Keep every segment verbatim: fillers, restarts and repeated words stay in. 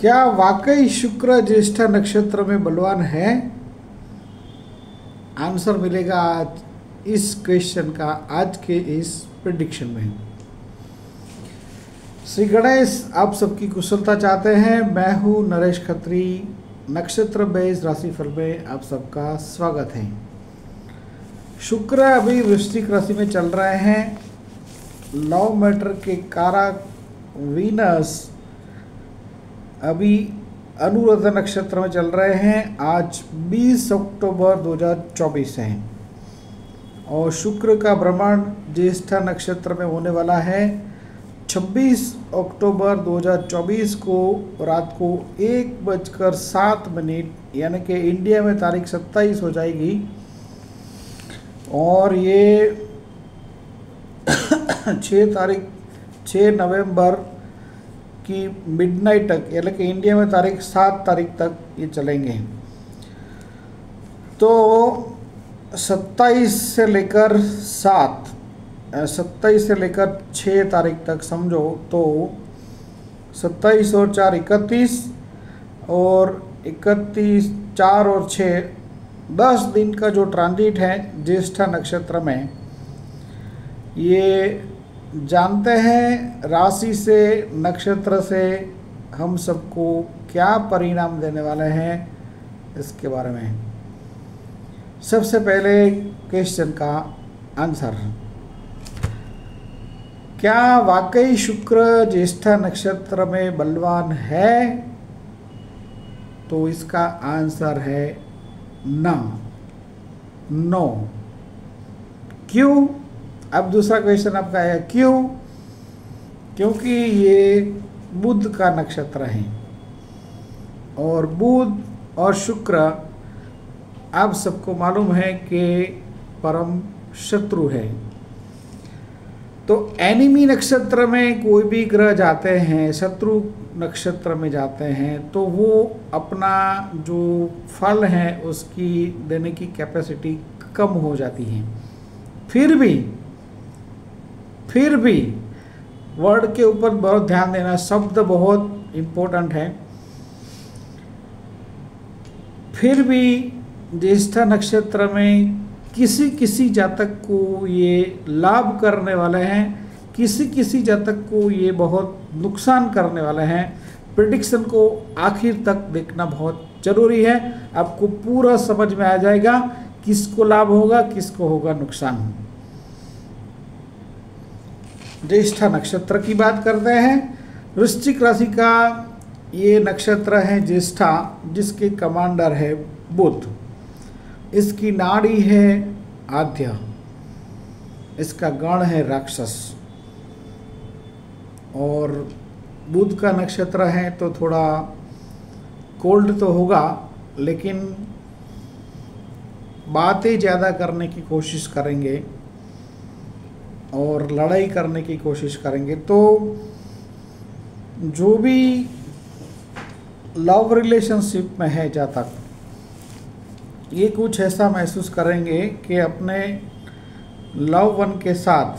क्या वाकई शुक्र ज्येष्ठा नक्षत्र में बलवान है? आंसर मिलेगा आज इस क्वेश्चन का, आज के इस प्रेडिक्शन में। श्री गणेश आप सबकी कुशलता चाहते हैं। मैं हूँ नरेश खत्री। नक्षत्र बेस्ड राशिफल में आप सबका स्वागत है। शुक्र अभी वृश्चिक राशि में चल रहे हैं। लव मैटर के कारक वीनस अभी अनुराधा नक्षत्र में चल रहे हैं। आज बीस अक्टूबर दो हज़ार चौबीस है और शुक्र का भ्रमण ज्येष्ठा नक्षत्र में होने वाला है छब्बीस अक्टूबर दो हज़ार चौबीस को रात को एक बजकर सात मिनट यानी कि इंडिया में तारीख सत्ताईस हो जाएगी और ये छः तारीख छः नवंबर की मिडनाइट तक यानी कि इंडिया में तारीख सात तारीख तक ये चलेंगे। तो सत्ताईस से लेकर सात सत्ताईस से लेकर छः तारीख तक समझो तो सत्ताईस और चार इकतीस और इकतीस चार और छः दस दिन का जो ट्रांजिट है ज्येष्ठा नक्षत्र में, ये जानते हैं राशि से नक्षत्र से हम सबको क्या परिणाम देने वाले हैं इसके बारे में। सबसे पहले क्वेश्चन का आंसर, क्या वाकई शुक्र ज्येष्ठा नक्षत्र में बलवान है? तो इसका आंसर है ना, नो। क्यों? अब दूसरा क्वेश्चन आपका है क्यों? क्योंकि ये बुध का नक्षत्र है और बुध और शुक्र आप सबको मालूम है कि परम शत्रु है। तो एनिमी नक्षत्र में कोई भी ग्रह जाते हैं, शत्रु नक्षत्र में जाते हैं, तो वो अपना जो फल है उसकी देने की कैपेसिटी कम हो जाती है। फिर भी फिर भी वर्ड के ऊपर बहुत ध्यान देना, शब्द बहुत इम्पोर्टेंट है। फिर भी ज्येष्ठा नक्षत्र में किसी किसी जातक को ये लाभ करने वाले हैं, किसी किसी जातक को ये बहुत नुकसान करने वाले हैं। प्रेडिक्शन को आखिर तक देखना बहुत ज़रूरी है, आपको पूरा समझ में आ जाएगा किसको लाभ होगा किसको होगा नुकसान। ज्येष्ठा नक्षत्र की बात करते हैं। वृश्चिक राशि का ये नक्षत्र है ज्येष्ठा, जिसके कमांडर है बुध। इसकी नाड़ी है आद्य, इसका गण है राक्षस और बुध का नक्षत्र है तो थोड़ा कोल्ड तो होगा, लेकिन बातें ज़्यादा करने की कोशिश करेंगे और लड़ाई करने की कोशिश करेंगे। तो जो भी लव रिलेशनशिप में है जातक, ये कुछ ऐसा महसूस करेंगे कि अपने लव वन के साथ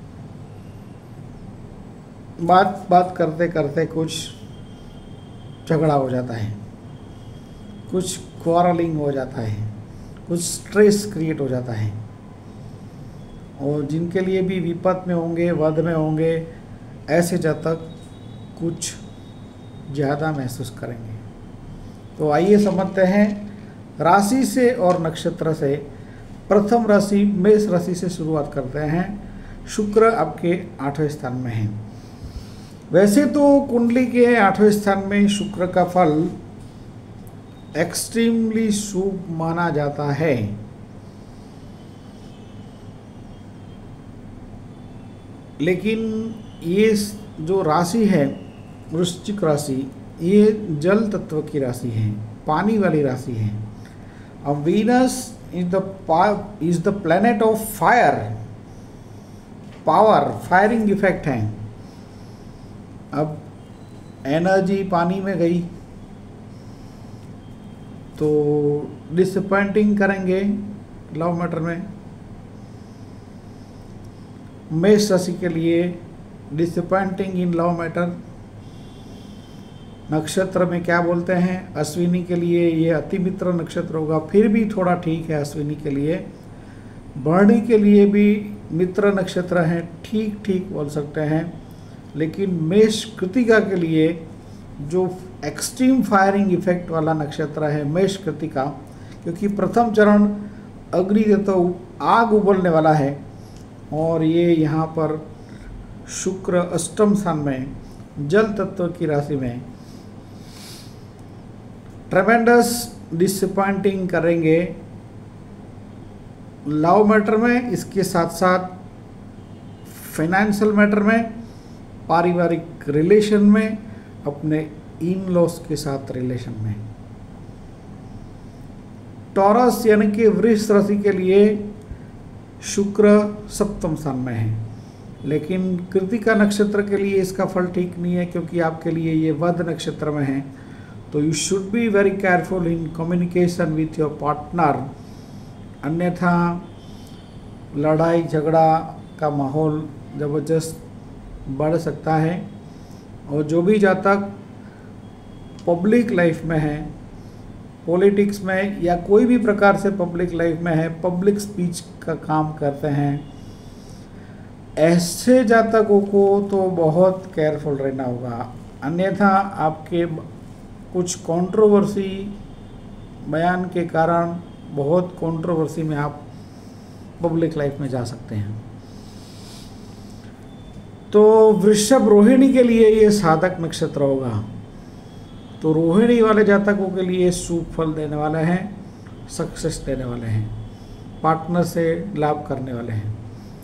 बात बात करते करते कुछ झगड़ा हो जाता है, कुछ क्वारलिंग हो जाता है, कुछ स्ट्रेस क्रिएट हो जाता है और जिनके लिए भी विपद में होंगे, वध में होंगे, ऐसे जातक कुछ ज़्यादा महसूस करेंगे। तो आइए समझते हैं राशि से और नक्षत्र से। प्रथम राशि मेष राशि से शुरुआत करते हैं। शुक्र आपके आठवें स्थान में है। वैसे तो कुंडली के आठवें स्थान में शुक्र का फल एक्सट्रीमली शुभ माना जाता है, लेकिन ये जो राशि है वृश्चिक राशि, ये जल तत्व की राशि है, पानी वाली राशि है। अब Venus is the is the planet of fire, power, firing effect है। अब एनर्जी पानी में गई तो डिसअपॉइंटिंग करेंगे लव मैटर में। मेष राशि के लिए डिसअपॉइंटिंग इन लव मैटर नक्षत्र में क्या बोलते हैं, अश्विनी के लिए ये अति मित्र नक्षत्र होगा, फिर भी थोड़ा ठीक है अश्विनी के लिए। भरणी के लिए भी मित्र नक्षत्र हैं, ठीक ठीक बोल सकते हैं। लेकिन मेष कृतिका के लिए जो एक्सट्रीम फायरिंग इफेक्ट वाला नक्षत्र है मेष कृतिका, क्योंकि प्रथम चरण अग्नि तत्व आग उबलने वाला है और ये यहाँ पर शुक्र अष्टम स्थान में जल तत्व की राशि में ट्रेमेंडस डिसअपॉइंटिंग करेंगे लव मैटर में, इसके साथ साथ फाइनेंशियल मैटर में, पारिवारिक रिलेशन में, अपने इन लॉस के साथ रिलेशन में। टॉरस यानी कि वृष राशि के लिए शुक्र सप्तम स्थान में है, लेकिन कृतिका नक्षत्र के लिए इसका फल ठीक नहीं है क्योंकि आपके लिए ये वध नक्षत्र में है। तो you should be very careful in communication with your partner, अन्यथा लड़ाई झगड़ा का माहौल ज़बरदस्त बढ़ सकता है। और जो भी जातक पब्लिक लाइफ में है, पॉलिटिक्स में या कोई भी प्रकार से पब्लिक लाइफ में है, पब्लिक स्पीच का काम करते हैं, ऐसे जातकों को तो बहुत केयरफुल रहना होगा, अन्यथा आपके कुछ कंट्रोवर्सी बयान के कारण बहुत कंट्रोवर्सी में आप पब्लिक लाइफ में जा सकते हैं। तो वृषभ रोहिणी के लिए ये साधक नक्षत्र होगा, तो रोहिणी वाले जातकों के लिए शुभ फल देने वाले हैं, सक्सेस देने वाले हैं, पार्टनर से लाभ करने वाले हैं।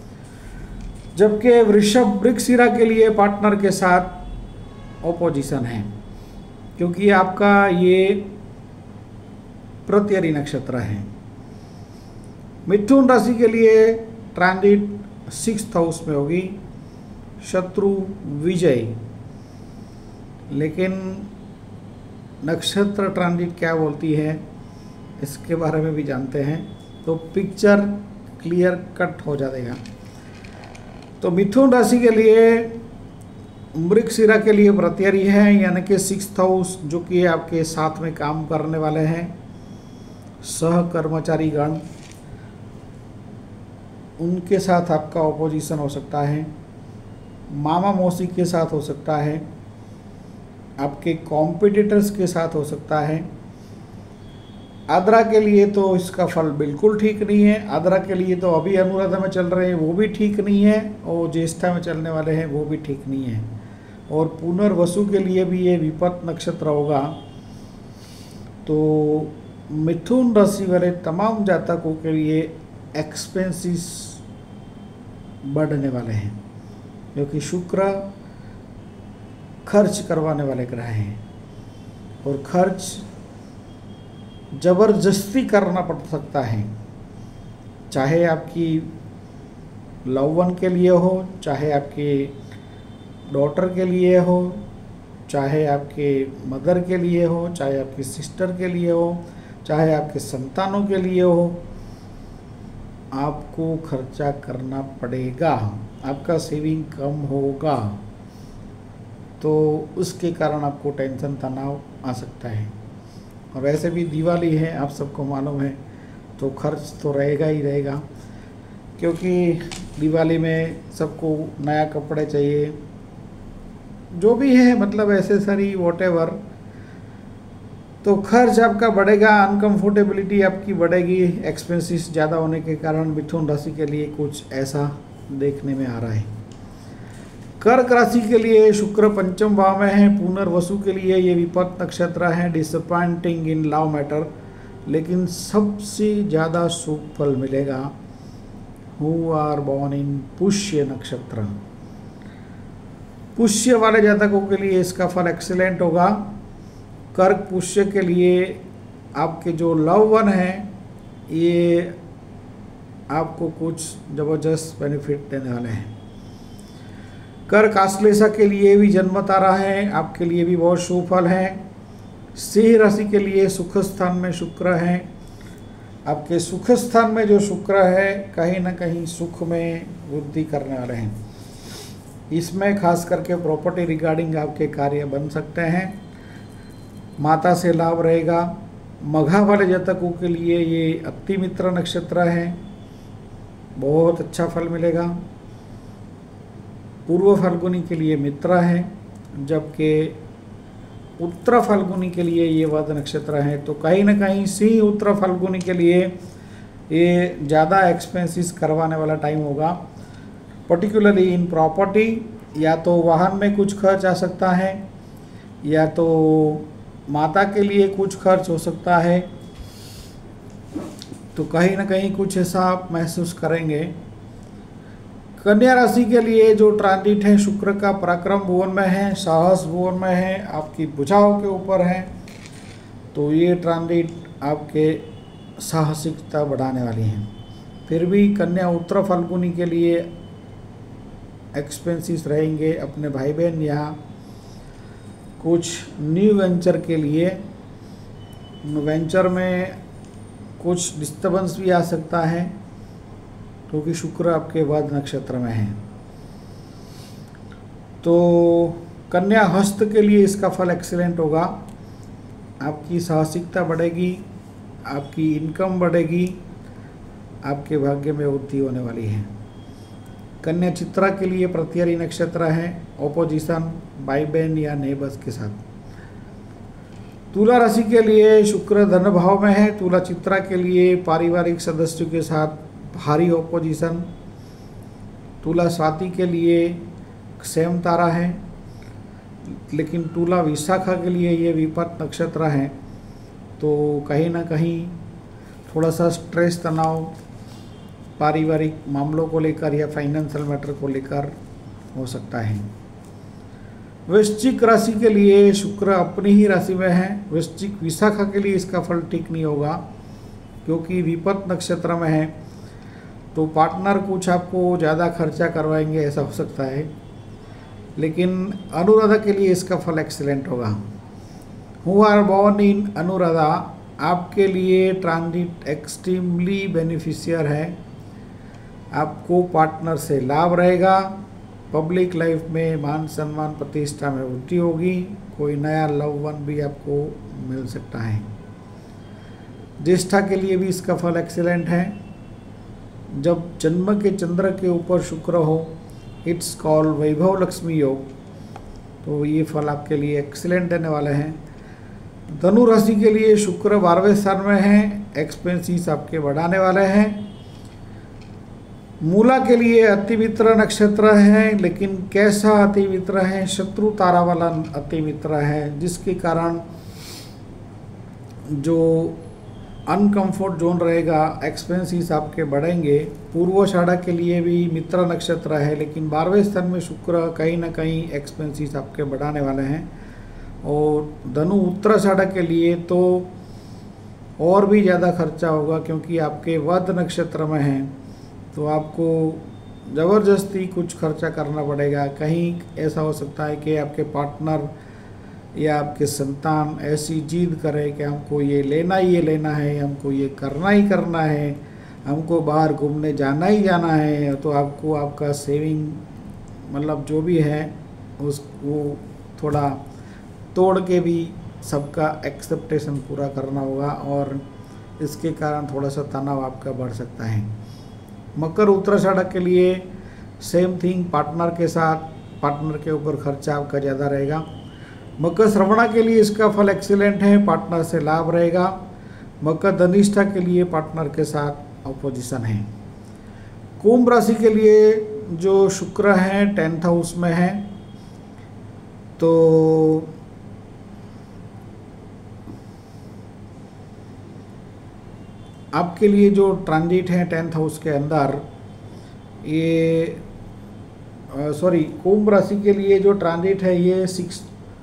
जबकि वृषभ मृगशिरा के लिए पार्टनर के साथ ऑपोजिशन है, क्योंकि आपका ये प्रत्यरी नक्षत्र है। मिथुन राशि के लिए ट्रांजिट सिक्स्थ हाउस में होगी, शत्रु विजय, लेकिन नक्षत्र ट्रांजिट क्या बोलती है इसके बारे में भी जानते हैं, तो पिक्चर क्लियर कट हो जाएगा। तो मिथुन राशि के लिए मृगशिरा के लिए प्रत्यरी है, यानी कि सिक्स्थ हाउस, जो कि आपके साथ में काम करने वाले हैं सहकर्मचारी गण, उनके साथ आपका ऑपोजिशन हो सकता है, मामा मौसी के साथ हो सकता है, आपके कॉम्पिटिटर्स के साथ हो सकता है। आद्रा के लिए तो इसका फल बिल्कुल ठीक नहीं है, आद्रा के लिए तो अभी अनुराधा में चल रहे हैं वो भी ठीक नहीं है, और ज्येष्ठा में चलने वाले हैं वो भी ठीक नहीं है, और पुनर्वसु के लिए भी ये विपत नक्षत्र होगा। तो मिथुन राशि वाले तमाम जातकों के लिए एक्सपेंसेस बढ़ने वाले हैं, क्योंकि शुक्र खर्च करवाने वाले ग्रह हैं और खर्च जबरदस्ती करना पड़ सकता है, चाहे आपकी लव वन के लिए हो, चाहे आपके डॉटर के लिए हो, चाहे आपके मदर के लिए हो, चाहे आपकी सिस्टर के लिए हो, चाहे आपके संतानों के लिए हो, आपको खर्चा करना पड़ेगा, आपका सेविंग कम होगा, तो उसके कारण आपको टेंशन तनाव आ सकता है। और वैसे भी दिवाली है, आप सबको मालूम है, तो खर्च तो रहेगा ही रहेगा, क्योंकि दिवाली में सबको नया कपड़े चाहिए, जो भी है मतलब एसेसरी वॉटेवर, तो खर्च आपका बढ़ेगा, अनकंफर्टेबिलिटी आपकी बढ़ेगी, एक्सपेंसेस ज़्यादा होने के कारण मिथुन राशि के लिए कुछ ऐसा देखने में आ रहा है। कर्क राशि के लिए शुक्र पंचम भाव में है, पुनर्वसु के लिए ये विपत नक्षत्र है, डिसअपॉइंटिंग इन लव मैटर, लेकिन सबसे ज़्यादा शुभ फल मिलेगा who are born in Pushya नक्षत्र। पुष्य वाले जातकों के लिए इसका फल एक्सीलेंट होगा। कर्क पुष्य के लिए आपके जो लव वन है ये आपको कुछ ज़बरदस्त बेनिफिट देने वाले हैं। कर्क आश्लेषा के लिए भी जन्मत आ रहा है, आपके लिए भी बहुत शुभ फल है। सिंह राशि के लिए सुख स्थान में शुक्र है, आपके सुख स्थान में जो शुक्र है कहीं ना कहीं सुख में वृद्धि करने वाले हैं। इसमें खास करके प्रॉपर्टी रिगार्डिंग आपके कार्य बन सकते हैं। माता से लाभ रहेगा। मघा वाले जातकों के लिए ये अति मित्र नक्षत्र है, बहुत अच्छा फल मिलेगा। पूर्व फाल्गुनी के लिए मित्र है, जबकि उत्तर फाल्गुनी के लिए ये वध नक्षत्र है। तो कहीं ना कहीं सिंह उत्तर फाल्गुनी के लिए ये ज़्यादा एक्सपेंसिस करवाने वाला टाइम होगा, पर्टिकुलरली इन प्रॉपर्टी। या तो वाहन में कुछ खर्च आ सकता है, या तो माता के लिए कुछ खर्च हो सकता है। तो कहीं ना कहीं कुछ ऐसा आप महसूस करेंगे। कन्या राशि के लिए जो ट्रांजिट है शुक्र का पराक्रम भुवन में है, साहस भुवन में है, आपकी भुजाओं के ऊपर है। तो ये ट्रांजिट आपके साहसिकता बढ़ाने वाली हैं। फिर भी कन्या उत्तर फाल्गुनी के लिए एक्सपेंसिस रहेंगे अपने भाई बहन या कुछ न्यू वेंचर के लिए। वेंचर में कुछ डिस्टर्बेंस भी आ सकता है, क्योंकि शुक्र आपके वध नक्षत्र में है। तो कन्या हस्त के लिए इसका फल एक्सीलेंट होगा। आपकी साहसिकता बढ़ेगी, आपकी इनकम बढ़ेगी, आपके भाग्य में वृद्धि होने वाली है। कन्या चित्रा के लिए प्रत्यरी नक्षत्र है, ऑपोजिशन भाई बहन या नेबर्स के साथ। तुला राशि के लिए शुक्र धन भाव में है। तुला चित्रा के लिए पारिवारिक सदस्यों के साथ भारी ऑपोजिशन। तुला स्वाति के लिए सेम तारा है, लेकिन तुला विशाखा के लिए ये विपत नक्षत्र है। तो कहीं ना कहीं थोड़ा सा स्ट्रेस, तनाव पारिवारिक मामलों को लेकर या फाइनेंशियल मैटर को लेकर हो सकता है। वृश्चिक राशि के लिए शुक्र अपनी ही राशि में है। वृश्चिक विशाखा के लिए इसका फल ठीक नहीं होगा, क्योंकि विपत नक्षत्र में है। तो पार्टनर कुछ आपको ज़्यादा खर्चा करवाएंगे, ऐसा हो सकता है। लेकिन अनुराधा के लिए इसका फल एक्सीलेंट होगा। Who are born in Anuradha, आपके लिए ट्रांजिट एक्सट्रीमली बेनिफिशियर है। आपको पार्टनर से लाभ रहेगा। पब्लिक लाइफ में मान सम्मान प्रतिष्ठा में वृद्धि होगी। कोई नया लव वन भी आपको मिल सकता है। ज्येष्ठा के लिए भी इसका फल एक्सीलेंट है। जब जन्म के चंद्र के ऊपर शुक्र हो, इट्स कॉल वैभव लक्ष्मी योग। तो ये फल आपके लिए एक्सीलेंट देने वाले हैं। धनु राशि के लिए शुक्र बारहवें स्थान में है, एक्सपेंसिस आपके बढ़ाने वाले हैं। मूला के लिए अतिमित्र नक्षत्र है, लेकिन कैसा अतिमित्र है? शत्रु तारा वाला अतिमित्र है, जिसके कारण जो अनकंफर्ट जोन रहेगा, एक्सपेंसिस आपके बढ़ेंगे। पूर्वाषाढ़ा के लिए भी मित्र नक्षत्र है, लेकिन बारहवें स्थान में शुक्र कहीं ना कहीं एक्सपेंसिस आपके बढ़ाने वाले हैं। और धनु उत्तराषाढ़ा के लिए तो और भी ज़्यादा खर्चा होगा, क्योंकि आपके वध नक्षत्र में है। तो आपको ज़बरदस्ती कुछ खर्चा करना पड़ेगा। कहीं ऐसा हो सकता है कि आपके पार्टनर या आपके संतान ऐसी जिद करे कि हमको ये लेना ही ये लेना है, हमको ये करना ही करना है, हमको बाहर घूमने जाना ही जाना है। तो आपको आपका सेविंग मतलब जो भी है उस वो थोड़ा तोड़ के भी सबका एक्सेप्टेशन पूरा करना होगा, और इसके कारण थोड़ा सा तनाव आपका बढ़ सकता है। मकर उत्तराषाढ़ा के लिए सेम थिंग, पार्टनर के साथ पार्टनर के ऊपर खर्चा आपका ज़्यादा रहेगा। मकर श्रवणा के लिए इसका फल एक्सीलेंट है, पार्टनर से लाभ रहेगा। मकर धनिष्ठा के लिए पार्टनर के साथ अपोजिशन है। कुंभ राशि के लिए जो शुक्र है टेंथ हाउस में है, तो आपके लिए जो ट्रांजिट है टेंथ हाउस के अंदर, ये सॉरी कुंभ राशि के लिए जो ट्रांजिट है ये सिक्स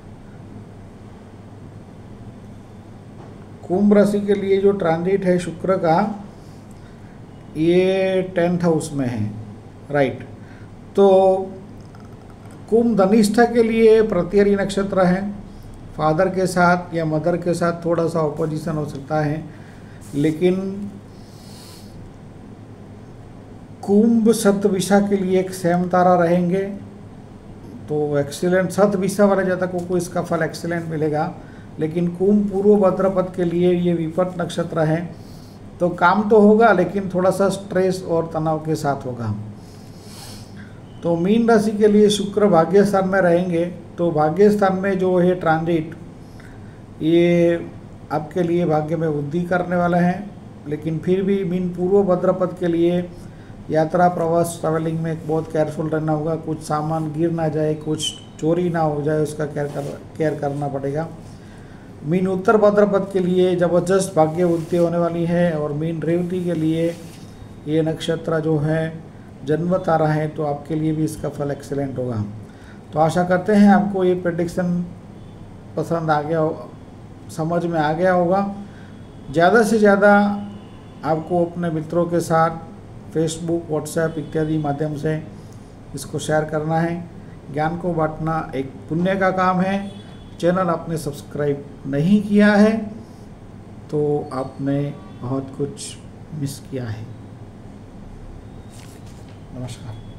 कुंभ राशि के लिए जो ट्रांजिट है शुक्र का, ये टेंथ हाउस में है, राइट। तो कुंभ धनिष्ठा के लिए प्रत्यरी नक्षत्र है। फादर के साथ या मदर के साथ थोड़ा सा ऑपोजिशन हो सकता है, लेकिन कुंभ शतभिषा के लिए एक सेम तारा रहेंगे। तो एक्सीलेंट शतभिषा वाले जातकों को इसका फल एक्सीलेंट मिलेगा। लेकिन कुंभ पूर्व भाद्रपद के लिए ये विपत नक्षत्र है, तो काम तो होगा लेकिन थोड़ा सा स्ट्रेस और तनाव के साथ होगा। तो मीन राशि के लिए शुक्र भाग्य स्थान में रहेंगे, तो भाग्य स्थान में जो है ट्रांजिट ये आपके लिए भाग्य में वृद्धि करने वाला है। लेकिन फिर भी मीन पूर्व भाद्रपद के लिए यात्रा प्रवास ट्रैवलिंग में बहुत केयरफुल रहना होगा, कुछ सामान गिर ना जाए, कुछ चोरी ना हो जाए, उसका केयर कर केयर करना पड़ेगा। मीन उत्तर भाद्रपद के लिए ज़बरदस्त भाग्य वृद्धि होने वाली है, और मीन रेवती के लिए ये नक्षत्र जो है जन्म तारा है, तो आपके लिए भी इसका फल एक्सीलेंट होगा। तो आशा करते हैं आपको ये प्रेडिक्शन पसंद आ गया, समझ में आ गया होगा। ज़्यादा से ज़्यादा आपको अपने मित्रों के साथ फेसबुक, व्हाट्सएप इत्यादि माध्यम से इसको शेयर करना है। ज्ञान को बांटना एक पुण्य का काम है। चैनल आपने सब्सक्राइब नहीं किया है तो आपने बहुत कुछ मिस किया है। नमस्कार।